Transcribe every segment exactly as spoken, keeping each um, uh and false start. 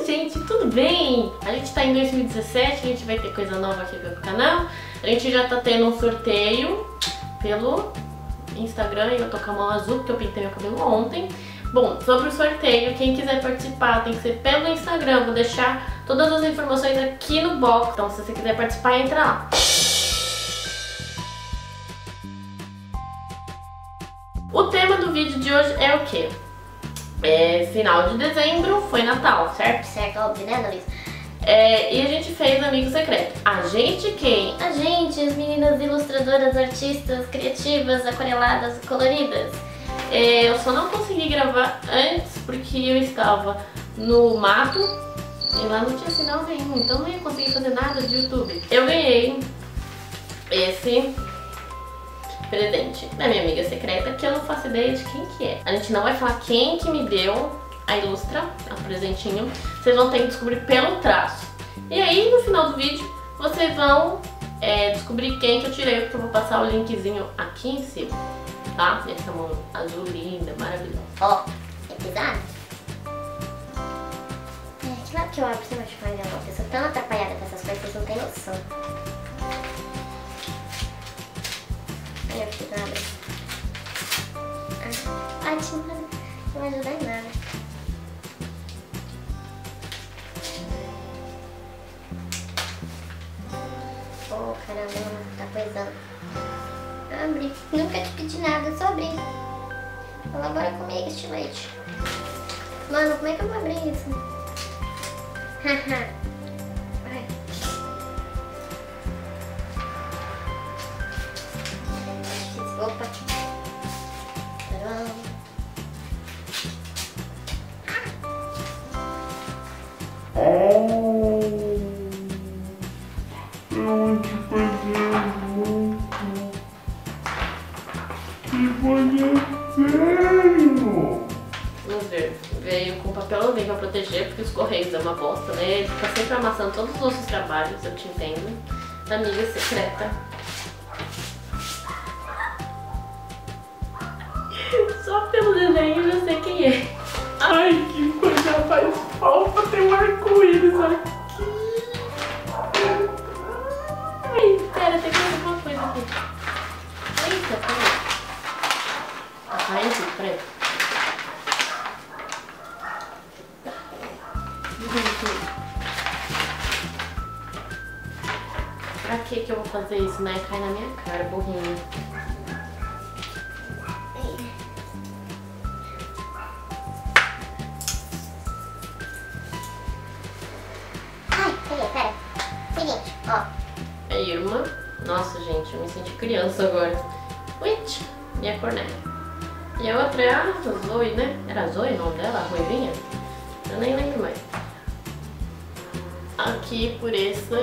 Gente, tudo bem? A gente tá em dois mil e dezessete, a gente vai ter coisa nova aqui pelo canal. A gente já tá tendo um sorteio pelo Instagram e eu tô com a mão azul porque eu pintei meu cabelo ontem. Bom, sobre o sorteio, quem quiser participar tem que ser pelo Instagram. Vou deixar todas as informações aqui no box. Então se você quiser participar, entra lá. O tema do vídeo de hoje é o quê? É final de dezembro, foi Natal, certo? Certo, óbvio, né, Luiz? É, e a gente fez amigo secreto. A gente quem? A gente, as meninas ilustradoras, artistas, criativas, aquareladas, coloridas. É, eu só não consegui gravar antes porque eu estava no mato e lá não tinha sinal nenhum, então não ia conseguir fazer nada de YouTube. Eu ganhei esse presente da minha amiga secreta, que eu não faço ideia de quem que é. A gente não vai falar quem que me deu a ilustra, o presentinho. Vocês vão ter que descobrir pelo traço. E aí, no final do vídeo, vocês vão é, descobrir quem que eu tirei, porque eu vou passar o linkzinho aqui em cima, tá? Essa mão azul linda, maravilhosa. Ó, é pesado? É, claro que eu abro sem machucar minha mão. Eu sou tão atrapalhada com essas coisas, vocês não têm noção. Aí eu fiz nada. Ah, ótimo, não vai ajudar em nada. Oh, caramba, tá coisando. Abre. Nunca te pedi nada, só abri. Colabora comigo, estilete. Mano, como é que eu vou abrir isso? Haha. Vai. Opa. Caramba. Oh, eu te fazer muito. Que bonitinho! Vamos ver. Veio com papel alumínio pra proteger, porque os correios é uma bosta, né? Ele fica sempre amassando todos os nossos trabalhos, eu te entendo. Amiga secreta. Só pelo desenho eu já sei quem é. Ai, que coisa faz falta ter um arco-íris aqui. Ai, pera, tem que fazer alguma coisa aqui. Eita, peraí. Ah, caiu tudo, peraí. Pra que que eu vou fazer isso, né? Cai na minha cara, burrinho. Ai, peguei, pera. Seguinte, ó. A Irma. Nossa, gente, eu me senti criança agora. Witch, minha Cornélia. E a outra é a Zoe, né? Era a Zoe o nome dela? A ruivinha? Eu nem lembro mais. Aqui por esse...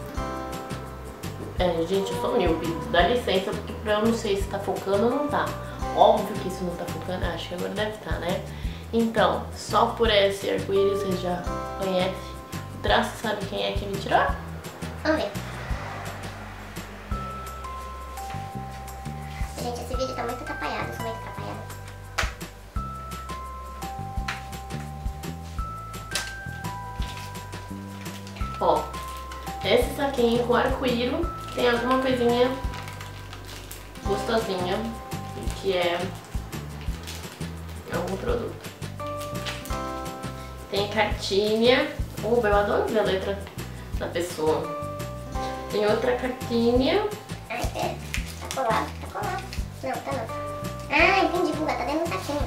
É, gente, eu sou míope. Dá licença, porque pra eu não sei se tá focando ou não tá. Óbvio que isso não tá focando, acho que agora deve estar, né? Então, só por esse arco-íris vocês já conhecem. O traço, sabe quem é que me tirou? Vamos ver. Gente, esse vídeo tá muito atrapalhado, eu sou muito atrapalhada. Ó, esse saquinho com arco-íris tem alguma coisinha gostosinha, que é algum produto. Tem cartinha. Oh, eu adoro ver a letra da pessoa. Tem outra cartinha. Ai, pera. Tá colado, tá colado. Não, tá não. Ah, entendi, Buga, tá dentro do saquinho.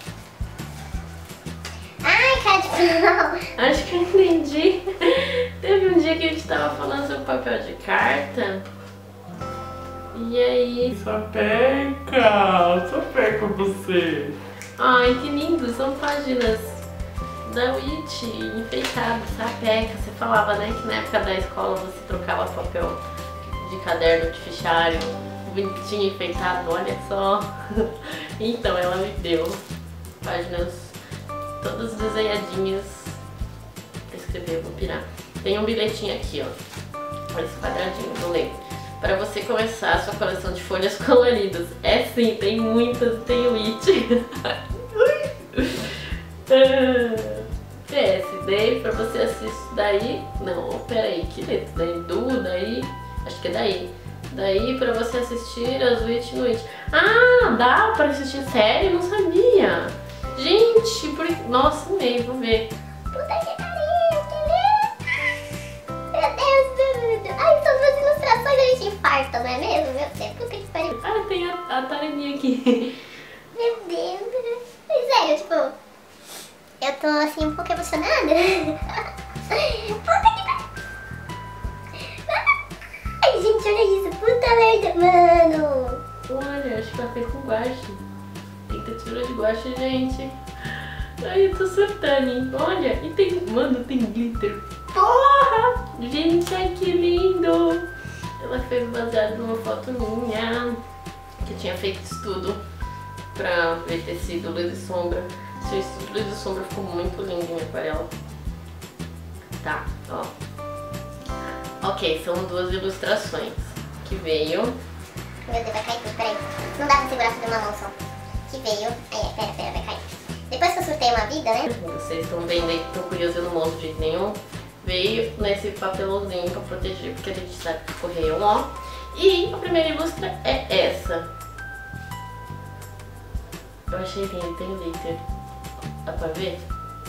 Ai, cara de pau. Acho que eu entendi. Teve um dia que a gente tava falando sobre papel de carta. E aí... Sapeca, sapeca você. Ai, que lindo, são páginas da Witch enfeitadas, sapeca. Você falava, né, que na época da escola você trocava papel de caderno de fichário bonitinho, enfeitado, olha só. Então ela me deu páginas todas desenhadinhas pra escrever, eu vou pirar. Tem um bilhetinho aqui, ó, esse quadradinho, vou ler. Para você começar a sua coleção de folhas coloridas. É sim, tem muitas, tem Witch. P S, Daí pra você assistir, daí, não, peraí, que letra? Daí, do, daí, acho que é daí. Daí pra você assistir as Witch no Witch. Ah, dá pra assistir série? Não sabia. Gente, por... nossa, amei, vou ver. Puta que pariu, que lindo! Meu Deus, meu Deus. Ai, são duas ilustrações, a gente infarta, não é mesmo? Meu Deus, puta que pariu. Ah, tem a, a tarefinha aqui. Meu Deus, mas sério, tipo, eu tô assim um pouco emocionada. Puta que pariu! Ai, gente, olha isso, puta merda, mano! Olha, acho que ela fez com guache. Tem textura de guache, gente. Ai, eu tô surtando, hein? Olha, e tem, mano, tem glitter. Porra! Gente, ai que lindo! Ela fez baseado numa foto minha, que eu tinha feito estudo pra ver tecido, luz e sombra. Seu estudo luz e sombra ficou muito lindo em aquarela. Tá, ó. Ok, são duas ilustrações que veio. Meu Deus, vai cair tudo, peraí. Não dá pra segurar tudo numa mão só. Que veio. Aí, pera, pera, vai cair. Depois que eu surtei uma vida, né? Vocês estão vendo aí que estão curiosos, eu não mostro de jeito nenhum. Veio nesse papelãozinho pra proteger, porque a gente sabe que correio é um ó. E a primeira ilustra é essa. Eu achei lindo, tem glitter. Dá pra ver?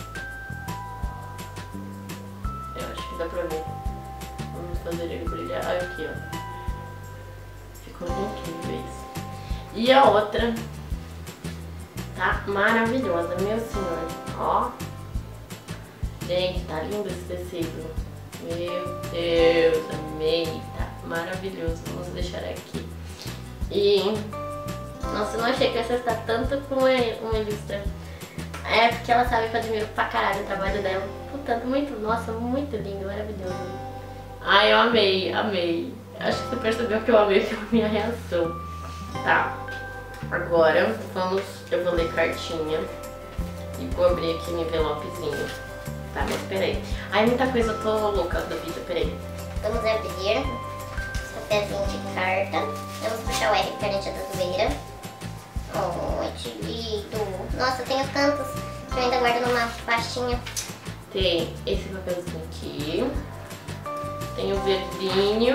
Eu acho que dá pra ver. Vamos fazer ele brilhar. Olha aqui, ó. Ficou incrível isso. E a outra tá maravilhosa, meu senhor. Ó. Gente, tá lindo esse tecido. Meu Deus, amei. Tá maravilhoso. Vamos deixar aqui. E... nossa, eu não achei que ia acertar tanto com uma ilustra. É porque ela sabe que eu admiro pra caralho o trabalho dela. Puta, muito, nossa, muito lindo, maravilhoso. Ai, eu amei, amei. Acho que você percebeu que eu amei pela minha reação. Tá. Agora, vamos... eu vou ler cartinha. E vou abrir aqui no envelopezinho. Tá, mas peraí. Ai, muita coisa, eu tô louca da vida, peraí. Vamos abrir. Papelzinho de carta. Vamos puxar o R, perante da zoeira. Oh, que lindo. Nossa, eu tenho tantos que eu ainda guardo numa pastinha. Tem esse papelzinho aqui. Tem o verdinho.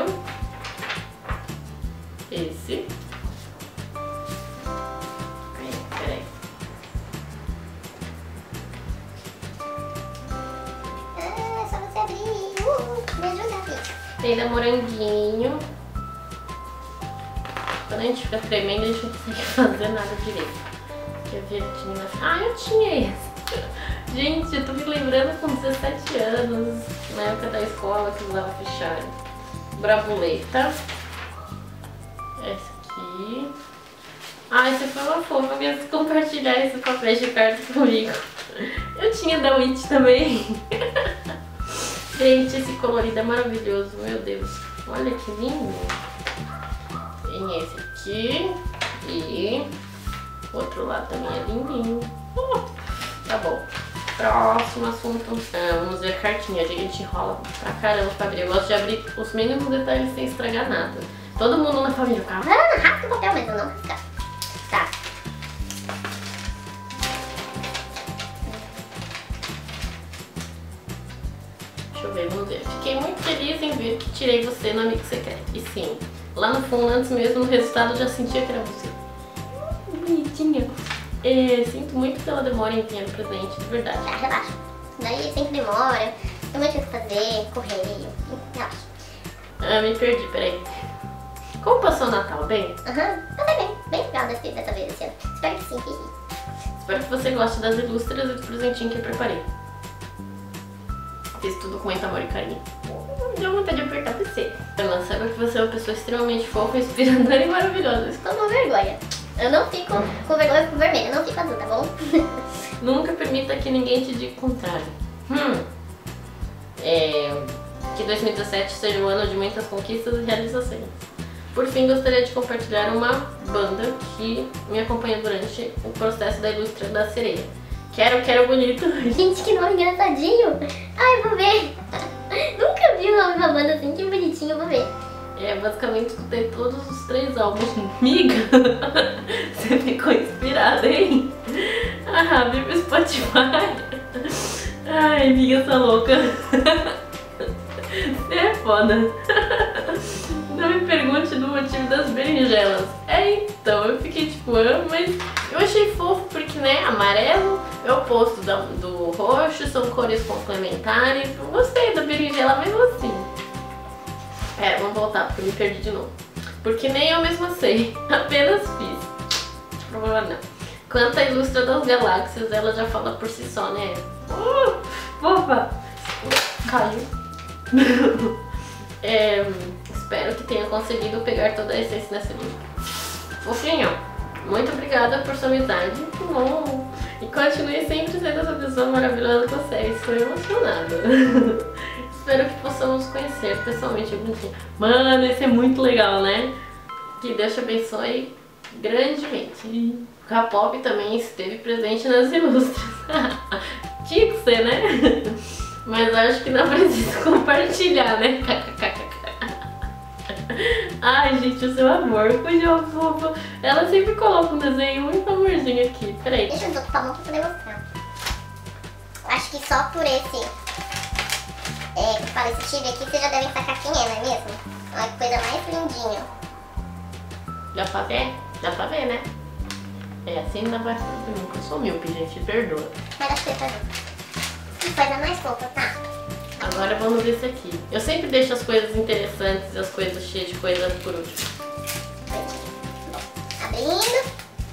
Esse. Aí, peraí. Ah, é só você abrir. Uh, me ajuda, Vicky. Tem da moranguinho. Quando a gente fica tremendo, a gente não consegue fazer nada direito. Que é verdinho. Ah, eu tinha esse. Gente, eu tô me lembrando com dezessete anos, na época da escola que usava fichário. Bravuleta. Esse aqui. Ah, esse foi uma fofa mesmo compartilhar esse papel de carta comigo. Eu tinha da Witch também. Gente, esse colorido é maravilhoso, meu Deus. Olha que lindo. Tem esse aqui e o outro lado também é lindinho. Uh, tá bom. Próximo assunto. Ah, vamos ver a cartinha. A gente enrola pra caramba pra abrir. Eu gosto de abrir os mínimos detalhes sem estragar nada. Todo mundo na família fala, Ah, rasga o papel mesmo, não rasga. Tá. deixa eu ver, vamos ver. Fiquei muito feliz em ver que tirei você no Amigo Secreto. E sim, lá no fundo, antes mesmo do resultado, eu já sentia que era você. Hum, bonitinha. É, sinto muito pela demora em enviar o presente, de verdade. Ah, relaxa. Daí sempre demora, tem muito o que fazer, correio. Relaxa. Ah, me perdi, peraí. Como passou o Natal, bem? Aham, uhum. Passei bem. Bem legal dessa, dessa vez esse ano. Espero que sim. Espero que você goste das ilustras e do presentinho que eu preparei. Fiz tudo com muito amor e carinho. Deu vontade de apertar você. Ela saiba que você é uma pessoa extremamente fofa, inspiradora e maravilhosa. Estou com vergonha. Eu não fico com vergonha com vermelho, eu não fico azul, tá bom? Nunca permita que ninguém te diga o contrário. Hum. É... Que dois mil e dezessete seja um ano de muitas conquistas e realizações. Por fim, gostaria de compartilhar uma banda que me acompanha durante o processo da ilustra da sereia. Quero, quero bonito. Gente, que nome engraçadinho. Ai, vou ver. Nunca vi o nome de uma banda assim, que bonitinho, vou ver. É, basicamente escutei todos os três álbuns. Miga, você ficou inspirada, hein? Ah, viva o Spotify. Ai, amiga, essa louca. Você é foda. Não me pergunte do motivo das berinjelas. É, então, eu fiquei tipo, ah, mas eu achei fofo porque, né, amarelo é o oposto do, do roxo, são cores complementares. Eu gostei da berinjela mesmo assim. É, vamos voltar porque eu me perdi de novo. Porque nem eu mesma sei, apenas fiz. Problema não. Quanto à Ilustra das Galáxias, ela já fala por si só, né? Uh, fofa! Caiu. É, espero que tenha conseguido pegar toda a essência desse livro. Fofinho, muito obrigada por sua amizade. Bom. E continue sempre sendo essa pessoa maravilhosa que você é. Estou emocionada. Espero que possamos conhecer pessoalmente algum dia. Mano, isso é muito legal, né? Que Deus te abençoe grandemente. O K-pop também esteve presente nas ilustras. Tinha que ser, né? Mas acho que não precisa compartilhar, né? Ai, gente, o seu amor, coisa fofa. Ela sempre coloca um desenho muito amorzinho aqui. Peraí. Deixa eu desocupar muito pra poder mostrar. Acho que só por esse... É, que fala esse tigre aqui, vocês já devem sacar quem é, não é mesmo? Olha que coisa mais lindinha. Dá pra ver? Dá pra ver, né? É assim não dá pra ver. Eu sou míope, gente, perdoa. Mas acho que tá junto. Que coisa mais fofa, tá? Agora vamos ver esse aqui. Eu sempre deixo as coisas interessantes e as coisas cheias de coisas por último. Abrindo.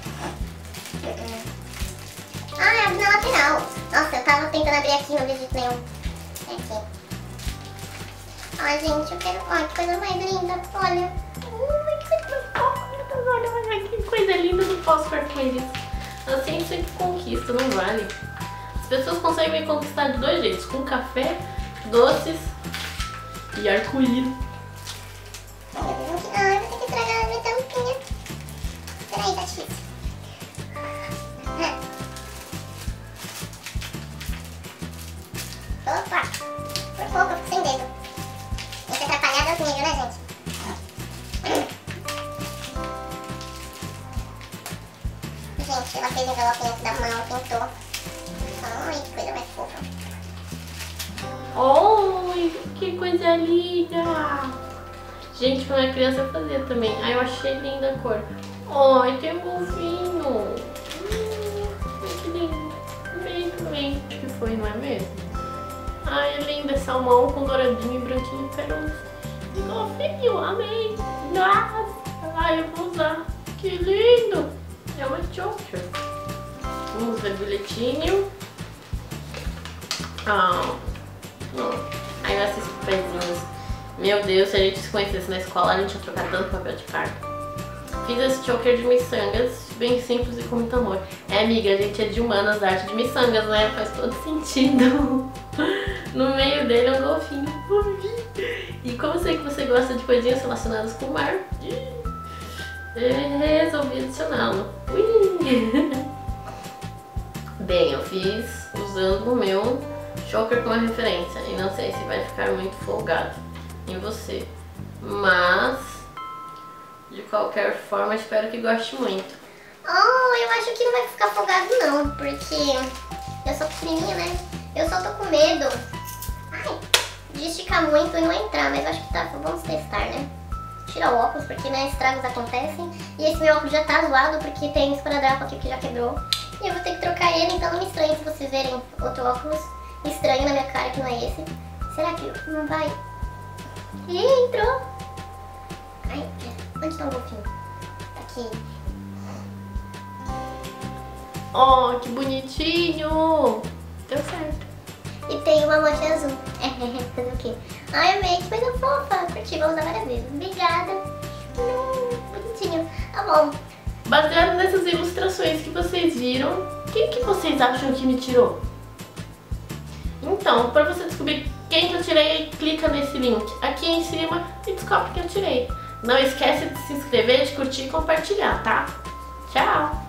Ah, é abrir na lateral. Nossa, eu tava tentando abrir aqui, não vi de jeito nenhum. É aqui. Ai, gente, eu quero... Olha que coisa mais linda. Olha. Ui, que coisa mais fofa. Olha, que coisa linda, não posso ficar com eles. Assim sempre conquista, não vale. As pessoas conseguem me conquistar de dois jeitos. Com café, doces e arco-íris. Ai, vou ter que tragar a minha tampinha. Peraí, tá difícil. Opa! Por pouco, eu fico sem dedo. Isso é atrapalhado aos níveis, né, gente? Gente, ela fez envelopinho aqui da mão, pintou. Ai, que coisa mais fofa. Oi, que coisa linda! Gente, quando eu era criança eu fazia também. Ai, eu achei linda a cor. Ai, tem um golfinho. Hum, que lindo. Bem também. Acho que foi, não é mesmo? Ai, é lindo. É salmão com douradinho e branquinho peroso. Que golfinho, amei. Nossa, ai, eu vou usar. Que lindo. É uma choker. Vamos ver o bilhetinho. Ah, aí esses pezinhos. Meu Deus, se a gente se conhecesse na escola, a gente ia trocar tanto papel de carta. Fiz esse choker de miçangas, bem simples e com muito amor. É, amiga, a gente é de humanas, arte de miçangas, né? Faz todo sentido. No meio dele é um golfinho. E como eu sei que você gosta de coisinhas relacionadas com o mar, eu resolvi adicioná-lo. Bem, eu fiz usando o meu choker como referência e não sei se vai ficar muito folgado em você, mas de qualquer forma espero que goste muito. Oh, eu acho que não vai ficar folgado não, porque eu sou pequenininha, né? Eu só tô com medo, ai, de esticar muito e não entrar, mas acho que tá, vamos testar, né? Tirar o óculos, porque, né, estragos acontecem. E esse meu óculos já tá zoado, porque tem esparadrapo aqui que já quebrou. E eu vou ter que trocar ele, então não me estranhe se vocês verem outro óculos estranho na minha cara que não é esse. Será que não vai? Ih, entrou! Ai, onde tá o golfinho? Aqui. Oh, que bonitinho! Deu certo. E tem uma mancha azul. É, fazer o quê? Ai, amei, que coisa fofa. Curti, vou usar várias vezes. Obrigada. Hum, bonitinho. Tá bom. Baseado nessas ilustrações que vocês viram, quem que vocês acham que me tirou? Então, para você descobrir quem que eu tirei, clica nesse link aqui em cima e descobre quem eu tirei. Não esquece de se inscrever, de curtir e compartilhar, tá? Tchau!